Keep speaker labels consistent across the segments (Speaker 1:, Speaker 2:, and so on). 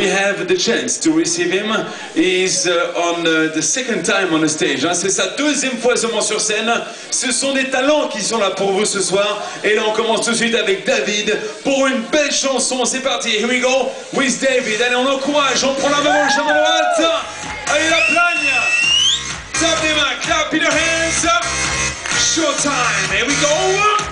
Speaker 1: we have the chance to receive him. He's on the second time on the stage. Hein. C'est sa deuxième fois seulement sur scène. Ce sont des talents qui sont là pour vous ce soir. Et là, on commence tout de suite avec David pour une belle chanson. C'est parti. Here we go with David. Allez, on encourage. On prend la main gauche, la main droite. Allez, la plagne. Tap des mains. Clap in your hands. Showtime. Here we go.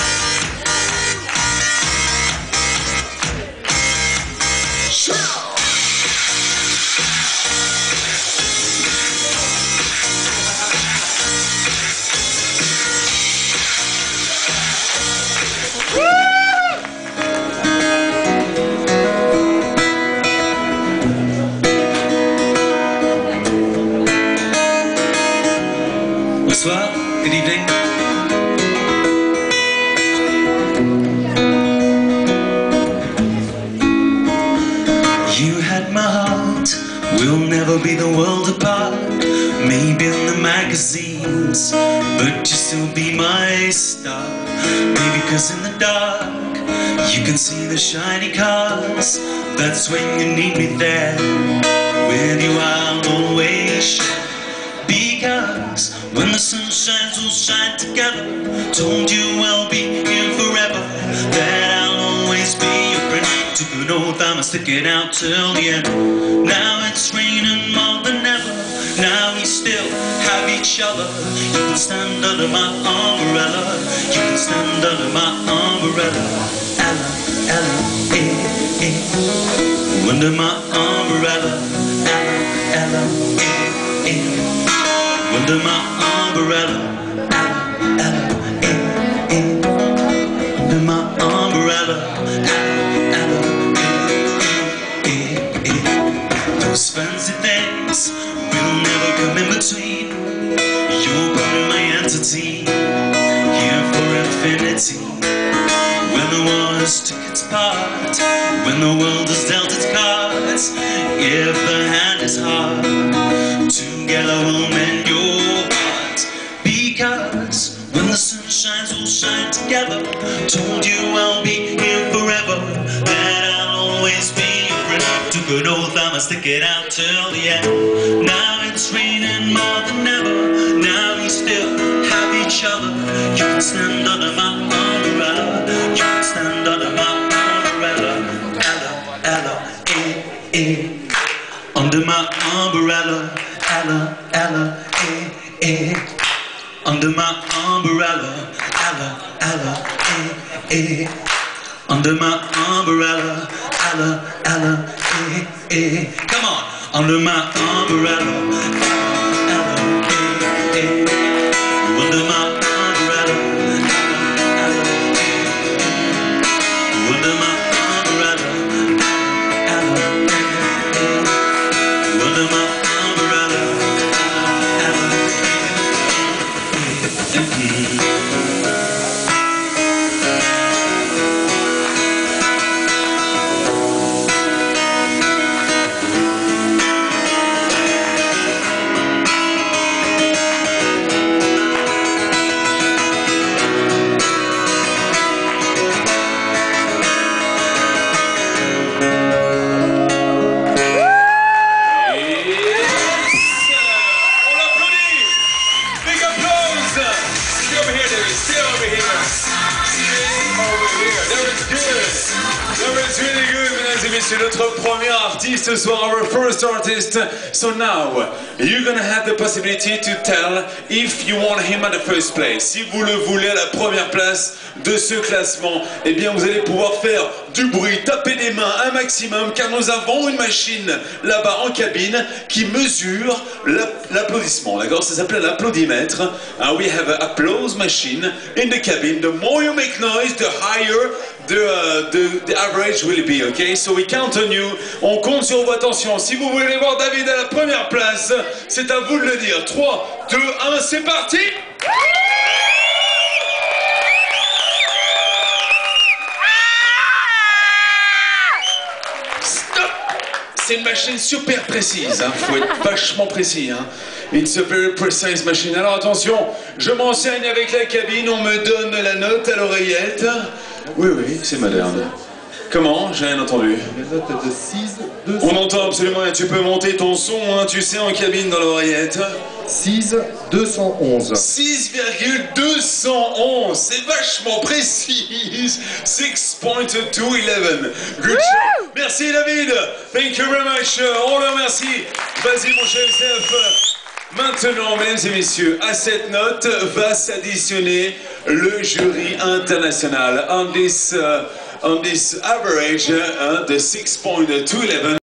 Speaker 2: Bonsoir, good evening. You had my heart, we'll never be the world apart. Maybe in the magazines, but you still be my star. Maybe 'cause in the dark, you can see the shiny cars. That's when you need me there. With you I'll always shine. Because when the sun shines, we'll shine together. Told you I'll be here forever, that I'll always be your friend. Took an oath I'ma stick it out till the end. Now it's raining more than ever. Now we still have each other. You can stand under my umbrella. You can stand under my umbrella. Ella, Ella, eh, eh. Under my umbrella. Ella, Ella, eh, eh. Under my umbrella, Ella, Ella, eh, eh. Under my umbrella, Ella, Ella, eh, eh, eh. Those fancy things will never come in between. You're part of my entity, here for infinity. When the war has took its part, when the world has dealt its cards, if the hand is hard, together we'll mend your heart. Because when the sun shines, we'll shine together. Told you I'll be here forever, that I'll always be your friend. Took an oath I'ma stick it out till the end. Now it's raining more than ever. Now we still have each other. You can stand under my umbrella. You can stand under my umbrella. Ella, Ella, eh, eh. Under my umbrella. Ella, Ella, eh, eh. Under my umbrella. Ella, Ella, eh, eh. Under my umbrella. Ella, Ella, eh, eh. Come on. Under my umbrella. Ella, Ella, eh, eh. Under my umbrella. Ella, Ella, eh, eh. Under my umbrella. Ella, eh, eh. Under my
Speaker 1: C'est notre premier artiste ce soir, our first artist. So now, you're gonna have the possibility to tell if you want him at the first place. Si vous le voulez à la première place de ce classement, eh bien vous allez pouvoir faire du bruit, taper des mains un maximum, car nous avons une machine là-bas en cabine qui mesure l'applaudissement, d'accord? Ça s'appelle l'applaudimètre. We have an applause machine in the cabin. The more you make noise, the higher the average will be, okay? So we count on you. On compte sur vos attentions. Si vous voulez voir David à la première place, c'est à vous de le dire. 3, 2, 1, c'est parti! Stop! C'est une machine super précise, hein. Faut être vachement précis, hein. It's a very precise machine. Alors attention, je m'enseigne avec la cabine, on me donne la note à l'oreillette. Oui, oui, c'est moderne. Comment? J'ai rien entendu.
Speaker 3: Une note de 6, 2,
Speaker 1: On entend absolument rien. Tu peux monter ton son, hein, tu sais, en cabine dans l'oreillette.
Speaker 3: 6, 211.
Speaker 1: 6,211. C'est vachement précis. 6.211. Good job. Merci David. Thank you very much. On le remercie. Vas-y mon cher SF. Maintenant, mesdames et messieurs, à cette note va s'additionner le jury international. On this average de 6.211.